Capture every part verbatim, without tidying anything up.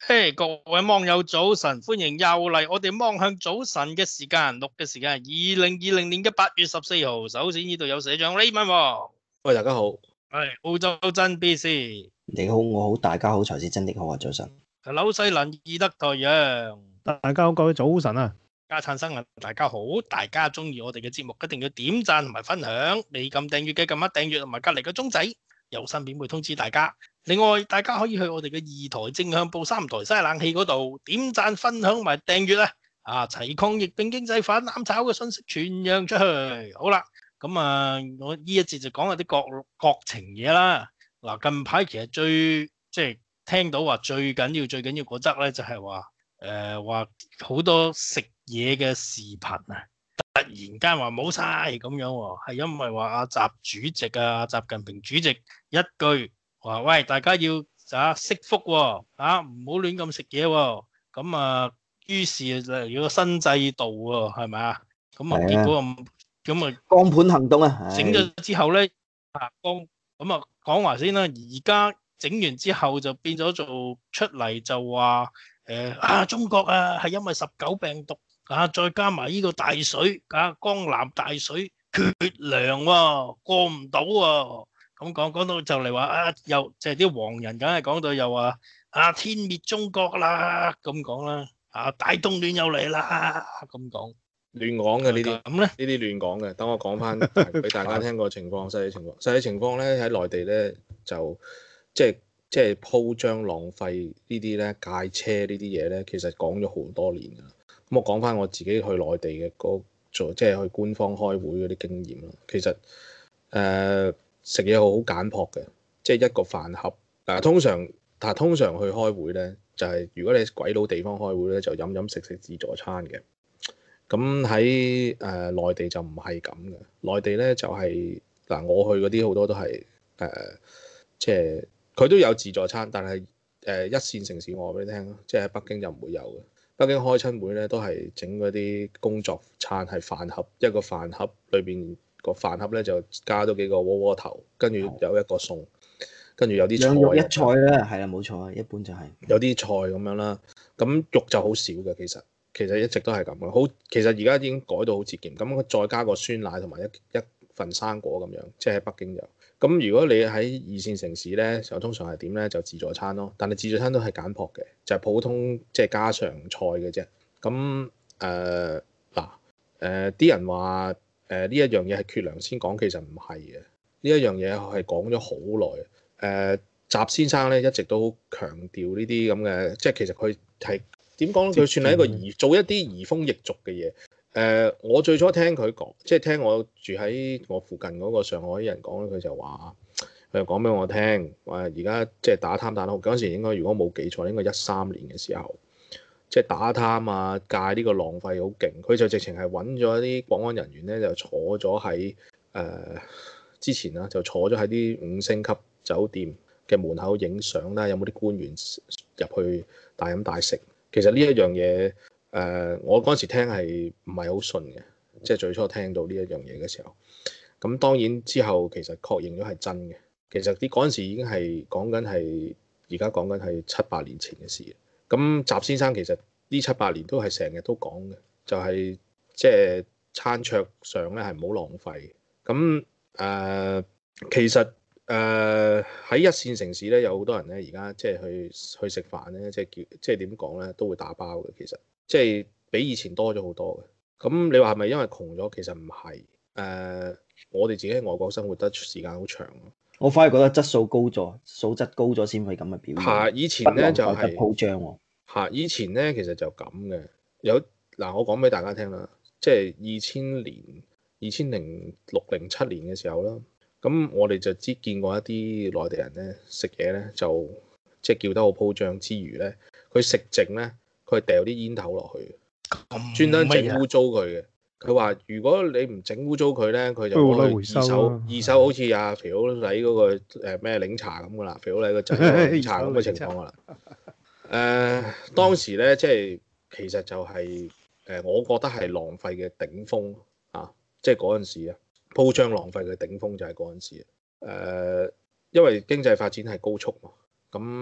嘿，各位網友早晨，歡迎又嚟我哋望向早晨嘅時間，錄嘅時間係二零二零年嘅八月十四號。首先呢度有社長 Raymond， 喂，大家好。 係澳洲真 B C， 你好，我好，大家好，才是真的好啊！早晨。 紐西蘭義德台陽， 大家好，各位早晨啊！ 家產生啊，大家好，大家中意我哋嘅節目，一定要點讚同埋分享，未撳訂閱嘅撳一訂閱同埋隔離個鐘仔，有新片會通知大家。另外，大家可以去我哋嘅二台正向報三台嘥冷氣嗰度點讚、分享同埋訂閱咧，啊，齊抗疫並經濟反攬炒嘅信息傳揚出去。好啦，咁啊，我呢一節就講下啲國國情嘢啦。嗱，近排其實最即係聽到話最緊要、最緊要嗰則咧，就係話誒話好多食嘢嘅視頻啊，突然間話冇晒咁樣喎，係因為話阿習主席啊、習近平主席一句。話喂，大家要啊惜福喎，啊唔好亂咁食嘢喎，咁啊於是就有個新制度喎，係咪啊？咁啊結果咁咁啊光盤行動啊， 整咗之後咧啊光咁啊講話先啦，而家整完之後就變咗做出嚟就話誒啊中國啊係因為十九病毒啊，再加埋呢個大水啊江南大水缺糧喎，過唔到喎。咁講講到就嚟話啊，又即係啲黃人，梗係講到又話啊天滅中國啦，咁講啦，啊大動亂又嚟啦，咁講亂講嘅呢啲， 咁咧呢啲亂講嘅。等我講翻俾大家聽個情況，實際情況，實際情況咧喺內地咧就即係即係鋪張浪費呢啲咧戒車呢啲嘢咧，其實講咗好多年㗎。咁我講翻我自己去內地嘅嗰做即係去官方開會嗰啲經驗啦。其實誒。呃食嘢好簡樸嘅，即係一個飯盒。嗱，通常但係通常去開會咧，就係、是、如果你鬼佬地方開會咧，就飲飲食食自助餐嘅。咁喺誒內地就唔係咁嘅，內地咧就係、是、嗱，我去嗰啲好多都係誒、呃，即係佢都有自助餐，但係誒、呃、一線城市我話俾你聽，即係喺北京就唔會有嘅。北京開親會咧都係整嗰啲工作餐，係飯盒，一個飯盒裏邊。個飯盒咧就加咗幾個窩窩頭，跟住有一個餸，跟住有啲菜。兩肉一菜啦，係啊，冇錯啊，一般就係、是、 有啲菜咁樣啦。咁肉就好少嘅，其實其實一直都係咁嘅。好，其實而家已經改到好節儉。咁再加個酸奶同埋一一份生果咁樣，即係喺北京就。咁如果你喺二線城市咧，就通常係點咧？就自助餐咯。但係自助餐都係簡樸嘅，就係、是、普通即係家常菜嘅啫。咁誒嗱誒啲人話。誒呢、呃、一樣嘢係缺糧先講，其實唔係嘅。呢一樣嘢係講咗好耐。誒、呃、習先生咧一直都強調呢啲咁嘅，即係其實佢係點講咧？佢算係一個移做一啲移風易俗嘅嘢。誒、呃、我最初聽佢講，即係聽我住喺我附近嗰個上海人講咧，佢就話佢就講俾我聽，話而家即係打貪打得好。嗰陣時應該如果冇記錯，應該一三年嘅時候。即係打貪啊，戒呢個浪費好勁，佢就直情係揾咗一啲保安人員咧，就坐咗喺誒之前啦，就坐咗喺啲五星級酒店嘅門口影相啦，有冇啲官員入去大飲大食？其實呢一樣嘢誒、呃，我嗰陣時聽係唔係好信嘅，即係最初聽到呢一樣嘢嘅時候，咁當然之後其實確認咗係真嘅。其實啲嗰陣時已經係講緊係而家講緊係七八年前嘅事。咁習先生其實呢七八年都係成日都講嘅，就係即係餐桌上咧係唔好浪費。咁誒、呃、其實誒喺、呃、一線城市咧有好多人咧而家即係去去食飯咧，即係叫即係點講咧都會打包嘅。其實即係比以前多咗好多嘅。咁你話係咪因為窮咗？其實唔係。誒，我哋自己喺外國生活得時間好長。 我反而覺得質素高咗，素質高咗先可以咁嘅表現。 嚇！以前咧就係、是、 鋪張喎。 嚇！以前咧其實就咁嘅。有嗱，我講俾大家聽啦，即係二千年、二千零六零七年嘅時候啦。咁我哋就知見過一啲內地人咧食嘢咧，就即係叫得好鋪張之餘咧，佢食剩咧，佢係掉啲煙頭落去，專登整污糟佢嘅。佢話：如果你唔整污糟佢咧，佢就攞去二手，二手好似阿肥佬黎嗰個誒咩檸茶咁噶啦，肥佬黎個仔檸茶咁嘅情況噶啦。誒、呃、當時咧，即係其實就係、是、誒、呃，我覺得係浪費嘅頂峰啊！即係嗰陣時啊，鋪張浪費嘅頂峰就係嗰陣時。誒、呃，因為經濟發展係高速嘛，咁誒、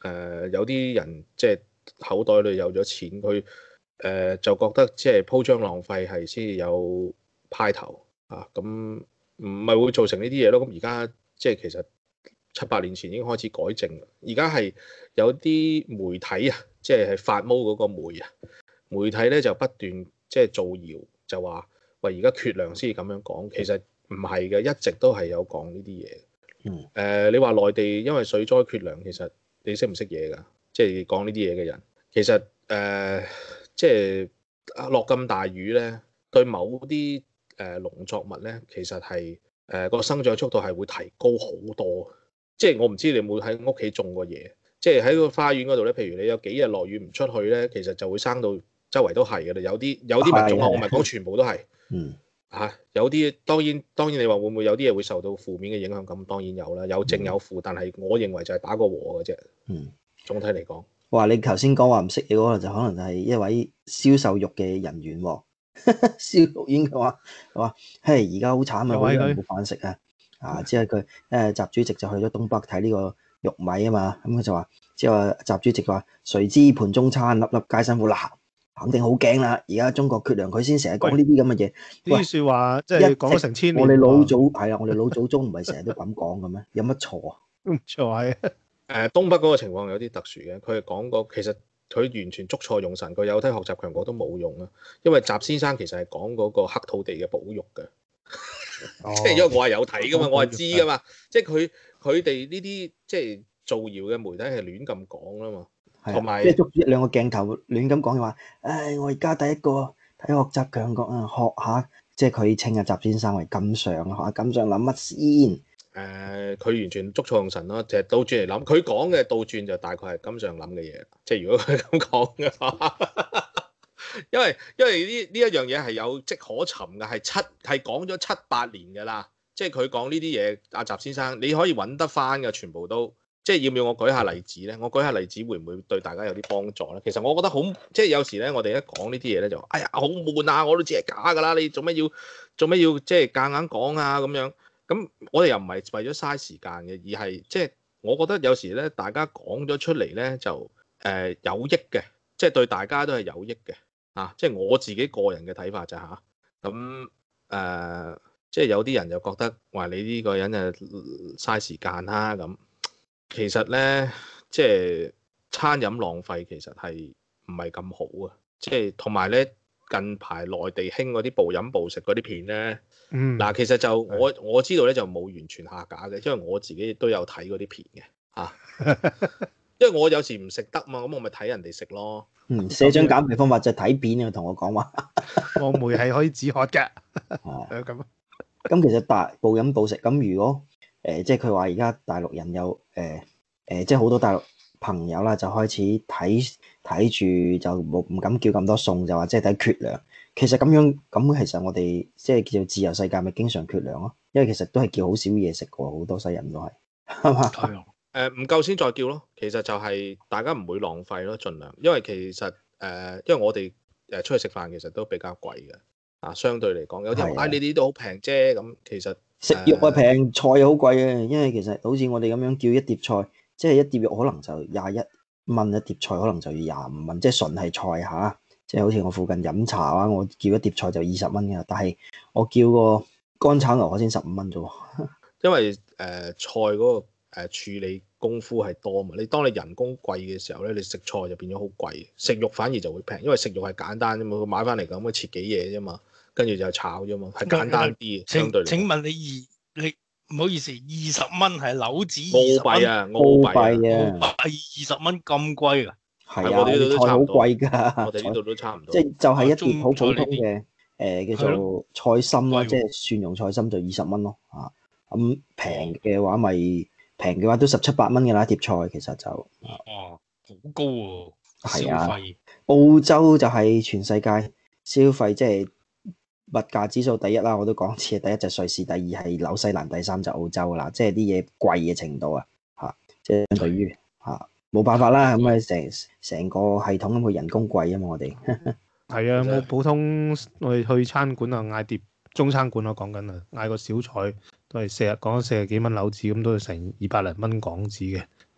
呃、有啲人即係口袋裏有咗錢，佢誒、呃、就覺得即係鋪張浪費係先有派頭啊，咁唔係會造成呢啲嘢咯。咁而家即係其實七八年前已經開始改正啦，而家係有啲媒體啊，即係係發毛嗰個媒啊，媒體咧就不斷即係造謠，就話喂而家缺糧先至咁樣講，其實唔係嘅，一直都係有講呢啲嘢。 嗯， 誒、呃，你話內地因為水災缺糧，其實你識唔識嘢㗎？即係講呢啲嘢嘅人，其實誒、呃，即係落咁大雨咧，對某啲誒農作物咧，其實係誒個生長速度係會提高好多。即係我唔知你有冇喺屋企種過嘢，即係喺個花園嗰度咧，譬如你有幾日落雨唔出去咧，其實就會生到周圍都係㗎啦。有啲有啲物種啊，我唔係講全部都係。 嗯。 嚇、啊，有啲當然當然你話會唔會有啲嘢會受到負面嘅影響？咁當然有啦，有正有負，但係我認為就係打個和嘅啫。 嗯， 總體嚟講， 哇！你頭先講話唔識嘢嗰個就可能就係一位銷售肉嘅人員喎。銷肉員嘅話，話嘿而家好慘啊，好多人冇飯食啊！啊，即係佢誒習主席就去咗東北睇呢個玉米啊嘛，咁佢就話，即係話習主席話：誰知盤中餐，粒粒皆辛苦嗱。肯定好驚啦！而家中國缺糧，佢先成日講呢啲咁嘅嘢。 呢啲説話即係講咗成千年。 我哋老祖係啦，我哋老祖宗唔係成日都咁講嘅咩？有乜錯啊？ 唔錯係。 誒，東北嗰個情況有啲特殊嘅，佢係講過其實佢完全捉錯用神，佢有睇學習強國都冇用啊。因為習先生其實係講嗰個黑土地嘅保育嘅，即係、哦、因為我係有睇噶嘛，我係知噶嘛。即係佢佢哋呢啲即係造謠嘅媒體係亂咁講啦嘛。同埋即係捉住一兩個鏡頭亂咁講嘅話，唉，我而家第一個睇學習強國啊，學下即係佢稱阿習先生為金上，學下金上諗乜先？誒、 呃，佢完全捉錯用神咯，就係倒轉嚟諗。佢講嘅倒轉就大概係金上諗嘅嘢。即係如果佢咁講嘅話，因為因為呢呢一樣嘢係有跡可尋嘅，係七係講咗七八年㗎啦。即係佢講呢啲嘢，阿習先生你可以揾得翻嘅，全部都。即係要唔要我舉下例子咧？我舉下例子會唔會對大家有啲幫助咧？其實我覺得好，即係有時咧，我哋一講呢啲嘢咧，就哎呀好悶啊！我都知係假㗎啦，你做咩要做咩要即係夾硬講啊咁樣？咁我哋又唔係為咗嘥時間嘅，而係即係我覺得有時咧，大家講咗出嚟咧就誒、呃、有益嘅，即係對大家都係有益嘅啊！即係我自己個人嘅睇法就嚇咁誒，即係有啲人就覺得話你呢個人誒嘥時間啦咁。其實咧，即係餐飲浪費其實係唔係咁好啊！即係同埋咧，近排內地興嗰啲暴飲暴食嗰啲片咧， 嗯， 嗱，其實就我我知道咧就冇完全下架嘅，因為我自己都有睇嗰啲片嘅嚇，因為我有時唔食得嘛，咁我咪睇人哋食咯。 嗯，社長減肥方法就係睇片啊，同我講話， 放梅係可以止渴嘅， 係咁。 咁其實大暴飲暴食，咁如果誒、呃，即係佢話而家大陸人有誒誒，即係好多大陸朋友啦，就開始睇睇住就冇唔敢叫咁多餸，就話即係睇缺糧。其實咁樣咁，其實我哋即係叫做自由世界，咪經常缺糧咯。因為其實都係叫好少嘢食嘅，好多西人都係係嘛。 係啊，誒唔夠先再叫咯。其實就係大家唔會浪費咯，盡量。因為其實誒、呃，因為我哋誒出去食飯其實都比較貴嘅啊，相對嚟講，有啲人話你哋都好平啫。咁其實食肉啊平，菜好貴啊，因為其實好似我哋咁樣叫一碟菜，即係一碟肉可能就廿一蚊，一碟菜可能就要廿五蚊，即係純係菜嚇。即係好似我附近飲茶啊，我叫一碟菜就二十蚊嘅，但係我叫個乾炒牛河先十五蚊啫喎。 因為誒、呃、菜嗰、那個誒、呃、處理功夫係多嘛，你當你人工貴嘅時候咧，你食菜就變咗好貴，食肉反而就會平，因為食肉係簡單啫嘛，佢買翻嚟咁樣切幾嘢啫嘛，跟住就炒啫嘛，係簡單啲。相對嚟講，請問你二你唔好意思，二十蚊係樓子澳幣啊，澳幣啊， 澳幣二十蚊咁貴㗎？ 係啊，我哋呢度都差唔多，菜好貴㗎， 我哋呢度都差唔多。 即係就係一碟好普通嘅誒、呃、叫做菜心啦，即係蒜蓉菜心就二十蚊咯嚇。咁平嘅話咪平嘅話都十七八蚊嘅啦，一碟菜其實就哦好高喎， 係啊， 消費。 澳洲就係全世界消費即係物價指數第一啦，我都講次，第一就瑞士，第二係紐西蘭，第三就澳洲啦，即係啲嘢貴嘅程度啊嚇，即係對於嚇。冇辦法啦，咁啊成成個系統咁佢人工貴啊嘛，我哋係啊，冇普通我哋去餐館啊，嗌碟中餐館我講緊啊，嗌個小菜都係四日講緊四十幾蚊樓紙，咁都係成二百零蚊港紙嘅，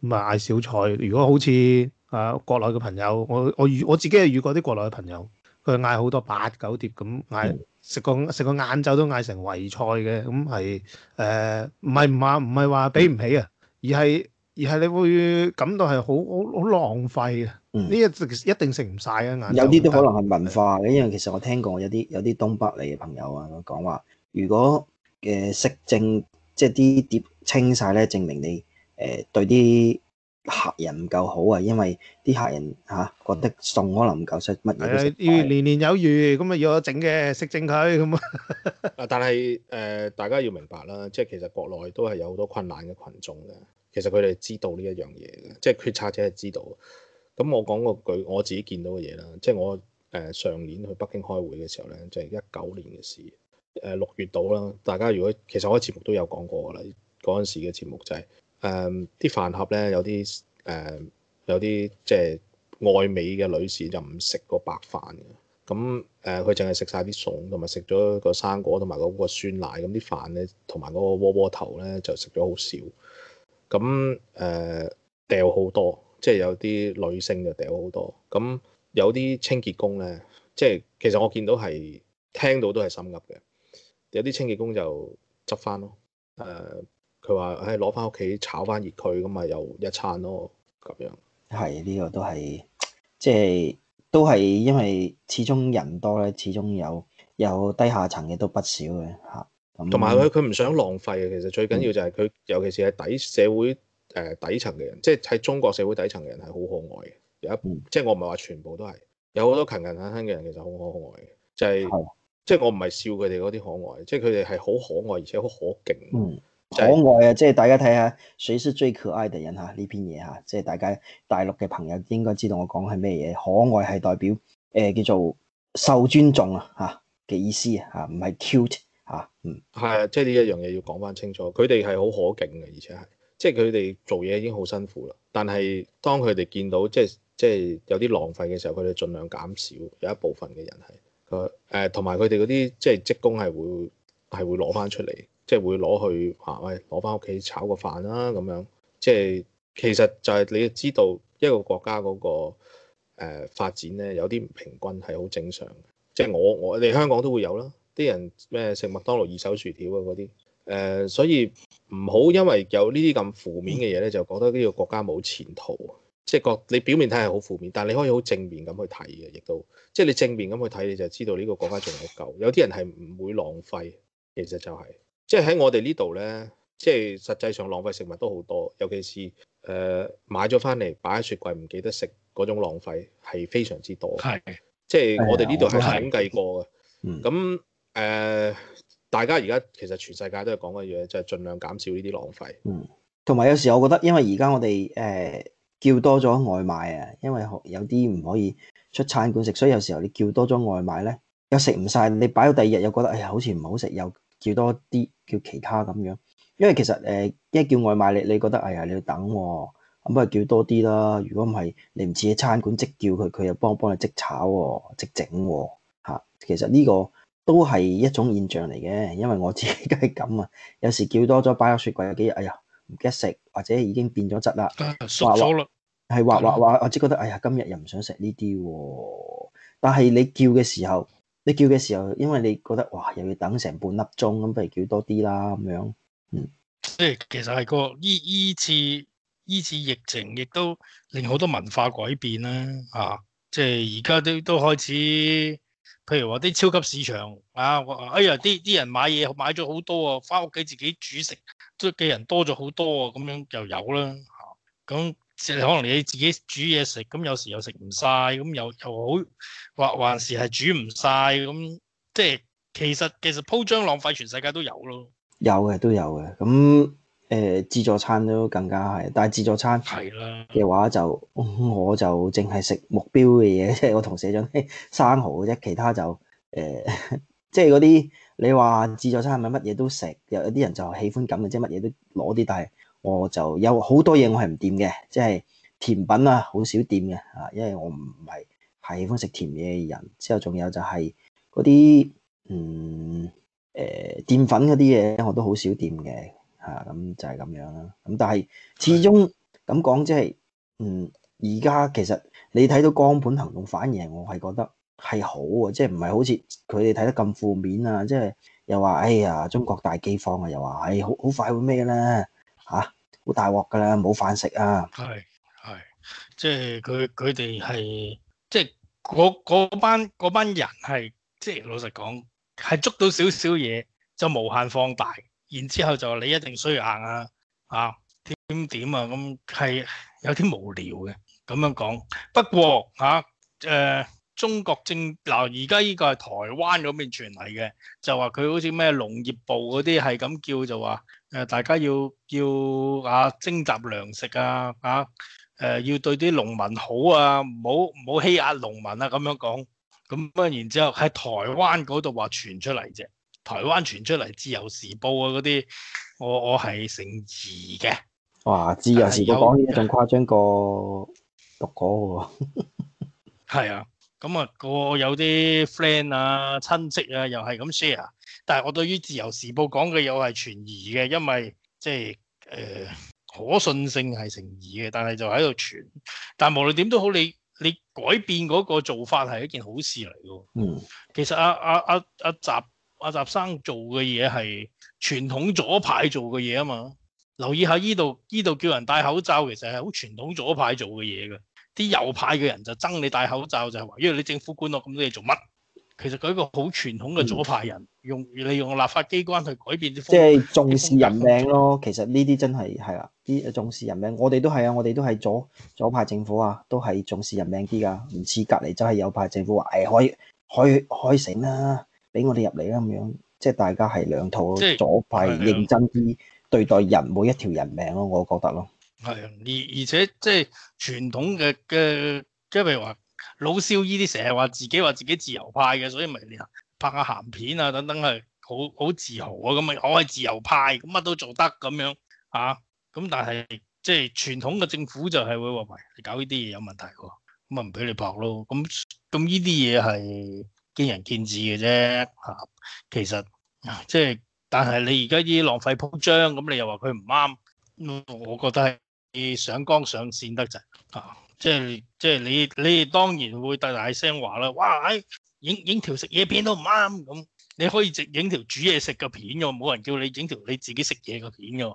咁啊嗌小菜。如果好似啊國內嘅朋友，我我遇我自己係遇過啲國內嘅朋友，佢嗌好多八九碟咁嗌，食個食個晏晝都嗌成圍菜嘅，咁係誒唔係唔話唔係話俾唔起啊，而係而係你會感到係好好好浪費啊！呢一一定食唔晒啊！晏晝有啲都可能係文化嘅，因為其實我聽過有啲有啲東北嚟嘅朋友啊講話，如果誒食剩即係啲碟清晒咧，證明你誒、呃、對啲客人唔夠好啊，因為啲客人嚇、啊、覺得餸可能唔夠食，乜嘢都食。 係要年年有餘，咁啊要我整嘅食剩佢咁啊。 啊，但係誒、呃，大家要明白啦，即係其實國內都係有好多困難嘅群眾嘅，其實佢哋知道呢一樣嘢嘅，即係決策者係知道。咁我講個句我自己見到嘅嘢啦，即係我誒、呃、上年去北京開會嘅時候咧，就係一九年嘅事，誒、呃、六月度啦。大家如果其實我喺節目都有講過㗎啦，嗰陣時嘅節目就係誒啲飯盒咧有啲誒、呃、有啲即係愛美嘅女士就唔食個白飯嘅。咁誒佢淨係食晒啲餸，同埋食咗個生果同埋嗰個酸奶，咁啲飯咧同埋嗰個窩窩頭咧就食咗好少。咁誒掉好多，即係有啲女性就掉好多。咁有啲清潔工咧，即係其實我見到係聽到都係心噏嘅。有啲清潔工就執翻咯。誒佢話誒攞翻屋企炒翻熱佢，咁咪又一餐咯咁樣。係呢、這個都係即係。都係因為始終人多咧，始終有有低下層嘅都不少嘅嚇。 同埋佢佢唔想浪費嘅，其實最緊要就係佢，嗯、尤其是係底社會誒、呃、底層嘅人，即係喺中國社會底層嘅人係好可愛嘅。有一、嗯、即係我唔係話全部都係，有好多勤勤懇懇嘅人其實好可愛嘅，就係、是嗯、即係我唔係笑佢哋嗰啲可愛，即係佢哋係好可愛而且好可敬。嗯可愛啊！即係大家睇下誰是最可愛嘅人嚇呢篇嘢嚇，即係大家大陸嘅朋友應該知道我講係咩嘢。可愛係代表誒、呃、叫做受尊重啊嚇嘅意思啊，唔係 cute 嚇。嗯， 係啊，即係呢一樣嘢要講翻清楚。佢哋係好可敬嘅，而且係即係佢哋做嘢已經好辛苦啦。但係當佢哋見到即係即係有啲浪費嘅時候，佢哋盡量減少。有一部分嘅人係佢誒，同埋佢哋嗰啲即係職工係會係會攞翻出嚟。即係會攞去嚇，喂攞翻屋企炒個飯啦咁樣。即係其實就係你知道一個國家嗰、嗰個誒、呃、發展咧，有啲唔平均係好正常嘅。即係我我哋香港都會有啦，啲人咩食麥當勞二手薯條啊嗰啲誒，所以唔好因為有呢啲咁負面嘅嘢咧，就覺得呢個國家冇前途。即係覺你表面睇係好負面，但係你可以好正面咁去睇嘅，亦都即係你正面咁去睇，你就知道呢個國家仲有救。有啲人係唔會浪費，其實就係、是。即係喺我哋呢度咧，即係實際上浪費食物都好多，尤其是誒、呃、買咗翻嚟擺喺雪櫃唔記得食嗰種浪費係非常之多。係，即係我哋呢度係統計過嘅。咁誒、呃，大家而家其實全世界都係講嘅嘢，就係、是、盡量減少呢啲浪費。 嗯，同埋有時候我覺得，因為而家我哋誒、呃、叫多咗外賣啊，因為有啲唔可以出餐館食，所以有時候你叫多咗外賣咧，又食唔晒，你擺到第二日又覺得哎呀好似唔好食又。叫多啲叫其他咁樣，因為其實誒、呃、一叫外賣你你覺得哎呀你要等喎、哦，咁不如叫多啲啦。如果唔係你唔似喺餐館即叫佢，佢又幫幫你即炒喎、哦，即整喎嚇。其實呢個都係一種現象嚟嘅，因為我自己都係咁啊。有時叫多咗擺喺雪櫃有幾日，哎呀唔記得食，或者已經變咗質啦， 熟咗啦， 係話話話或者覺得哎呀今日又唔想食呢啲喎，但係你叫嘅時候。你叫嘅時候，因為你覺得哇，又要等成半粒鐘，咁不如叫多啲啦咁樣。嗯， 即係其實係個依依次依次疫情，亦都令好多文化改變啦。啊，即係而家都都開始，譬如話啲超級市場啊，哎呀啲啲人買嘢買咗好多啊，翻屋企自己煮食，都嘅人多咗好多啊，咁樣又有啦。嚇，咁。即係可能你自己煮嘢食，咁有時又食唔晒，咁又又好，或還是係煮唔晒，咁即係其實其實鋪張浪費全世界都有咯， 有嘅都有嘅，咁誒、呃、自助餐都更加係，但係自助餐係啦嘅話就我就淨係食目標嘅嘢，即係我同社長生蠔嘅啫，其他就誒、呃、即係嗰啲你話自助餐係咪乜嘢都食？有有啲人就喜歡咁嘅，即係乜嘢都攞啲，但係。我就有好多嘢我係唔掂嘅，即係甜品啊，好少掂嘅啊，因為我唔係係喜歡食甜嘢嘅人。之後仲有就係嗰啲嗯誒澱粉嗰啲嘢，我都好少掂嘅嚇，咁就係咁樣啦。咁但係始終咁講即係，嗯，而家其實你睇到光盤行動反應，我係覺得係好啊，即係唔係好似佢哋睇得咁負面啊，即係又話哎呀中國大饑荒啊，又話哎好好快會咩啦嚇，好大鑊㗎啦，冇飯食啊！ 係係，即係佢佢哋係即係嗰嗰班嗰班人係即係老實講係捉到少少嘢就無限放大，然之後就話你一定衰硬啊啊點點啊咁係有啲無聊嘅咁樣講。不過嚇誒、呃、中國政嗱而家呢個係台灣嗰邊傳嚟嘅，就話佢好似咩農業部嗰啲係咁叫就話。誒，大家要要啊徵集糧食啊，啊誒、呃、要對啲農民好啊，唔好唔好欺壓農民啊，咁樣講。咁啊，然之後喺台灣嗰度話傳出嚟啫，台灣傳出嚟《自由時報》啊嗰啲，我我係誠疑嘅。 哇！自由時報講呢啲仲誇張過讀嗰個喎。 係啊，咁啊，我有啲 friend 啊、親戚啊，又係咁 share。但係我對於自由時報講嘅又係存疑嘅，因為即係誒可信性係成疑嘅，但係就喺度傳。但係無論點都好，你你改變嗰個做法係一件好事嚟嘅。 嗯， 其實阿阿阿阿習阿習生做嘅嘢係傳統左派做嘅嘢啊嘛。留意下依度依度叫人戴口罩，其實係好傳統左派做嘅嘢嘅。啲右派嘅人就憎你戴口罩，就係話，因為你政府管我咁多嘢做乜？其實佢一個好傳統嘅左派人，嗯、用利用立法機關去改變啲風， 即係重視人命咯。其實呢啲真係係啊，啲重視人命。我哋都係啊，我哋都係左左派政府啊，都係重視人命啲噶，唔似隔離就係右派政府話，誒、哎、開開開城啦，俾我哋入嚟啦咁樣。即係大家係兩套， 即係左派認真啲對待人每一條人命咯，我覺得咯。 係啊，而而且即係傳統嘅嘅，即係譬如話。老少依啲成日話自己話自己自由派嘅，所以咪拍下鹹片啊等等係好好自豪啊咁啊，我係自由派，咁乜都做得咁樣嚇。咁、啊、但係即係傳統嘅政府就係會話喂，你搞呢啲嘢有問題喎，咁啊唔俾你拍咯。咁咁呢啲嘢係見仁見智嘅啫嚇。其實即係，但係你而家啲浪費鋪張，咁你又話佢唔啱，我覺得係上綱上線得滯嚇。即係即係你你哋當然會大大聲話啦，哇！影影條食嘢片都唔啱咁，你可以直影條煮嘢食嘅片嘅，冇人叫你影條你自己食嘢嘅片嘅。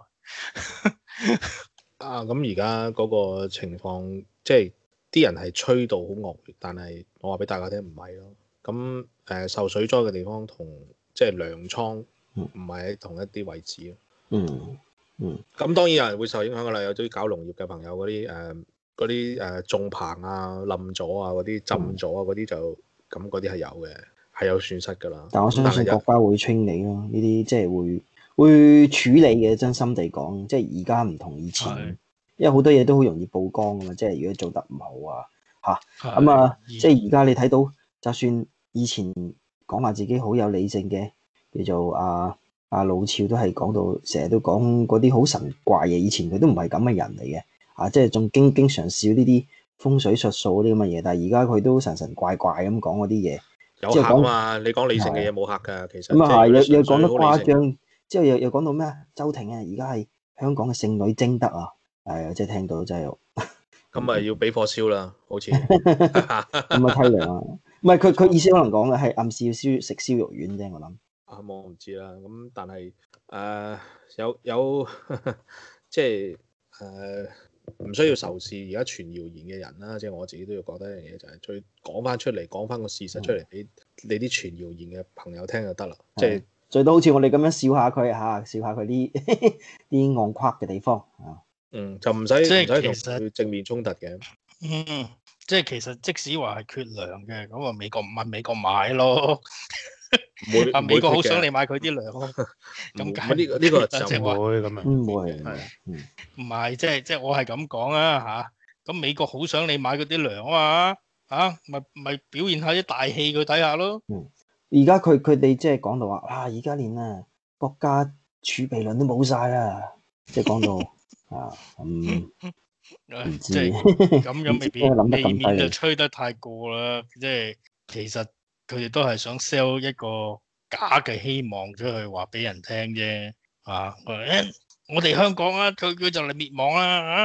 啊，咁而家嗰個情況，即係啲人係吹到好惡劣，但係我話俾大家聽唔係咯。咁誒、呃、受水災嘅地方同即係糧倉唔係喺同一啲位置咯。 嗯嗯。咁當然有人會受影響㗎啦，有啲搞農業嘅朋友嗰啲誒。呃嗰啲誒種棚啊、冧咗啊、嗰啲浸咗啊、嗰啲就咁嗰啲係有嘅，係有損失㗎啦。 但我相信國家會清理咯，呢啲即係會會處理嘅。真心地講，即係而家唔同以前，是因為好多嘢都好容易曝光㗎嘛。即係如果做得唔好啊，嚇咁啊，即係而家你睇到，就算以前講話自己好有理性嘅，叫做啊啊老趙都係講到，成日都講嗰啲好神怪嘅。以前佢都唔係咁嘅人嚟嘅。啊！即係仲經經常笑呢啲風水術數嗰啲咁嘅嘢，但係而家佢都神神怪怪咁講嗰啲嘢。 有客啊嘛！你講理性嘅嘢冇客㗎，其實。咁啊係，又又講得誇張，之後又又講到咩啊？周庭啊，而家係香港嘅聖女貞德啊！係啊，即係聽到真係。 咁咪要俾火燒啦，好似。 咁啊淒涼啊！唔係佢佢意思可能講嘅係暗示要燒食燒肉丸啫，我諗。 啊，我唔知啦。咁但係誒、呃、有有即係誒。呃唔需要仇視而家傳謠言嘅人啦，即係我自己都要覺得一樣嘢，就係再講翻出嚟，講翻個事實出嚟俾你啲傳謠言嘅朋友聽就得啦。即係最多好似我哋咁樣笑下佢嚇，笑下佢啲啲戇誇嘅地方啊。 嗯，就唔使唔使同佢正面衝突嘅。 嗯，即係其實即使話係缺糧嘅，咁啊美國問美國買咯。啊！美國好想你買佢啲糧咯，咁解呢個呢個就唔會咁啊， 唔會係唔係？即係即係我係咁講啊嚇！咁美國好想你買嗰啲糧啊嘛嚇，咪咪表現下啲大氣佢睇下咯。 嗯，而家佢佢哋即係講到話，哇！而家連啊國家儲備糧都冇晒啦，即係講到啊咁唔知咁樣未必未免就吹得太過啦。即係其實。佢哋都係想 sell 一個假嘅希望出去話俾人聽啫，啊！我哋香港啊，佢佢就嚟滅亡啦，啊！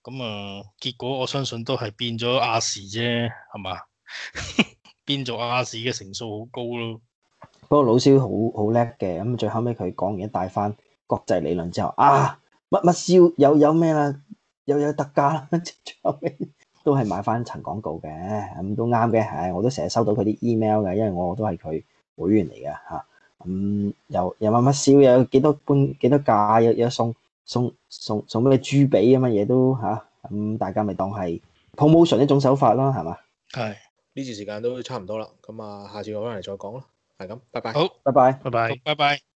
咁啊，結果我相信都係變咗亞視啫，係嘛？變咗亞視嘅成數好高咯。 不過老蕭好好叻嘅，咁最後尾佢講完一大番國際理論之後，啊乜乜燒有有咩啦，又有特價啦，最後尾都係買翻層廣告嘅，咁都啱嘅。係我都成日收到佢啲 email 嘅，因為我都係佢會員嚟嘅嚇。咁又又乜乜燒，又有幾多半幾多價，有有送送送送咩豬髀咁嘅嘢都嚇，咁大家咪當係 promotion 一種手法咯，係嘛？ 係呢次時間都差唔多啦，咁啊，下次我翻嚟再講啦，係咁，拜拜。 好， 拜拜。 拜拜好。拜拜。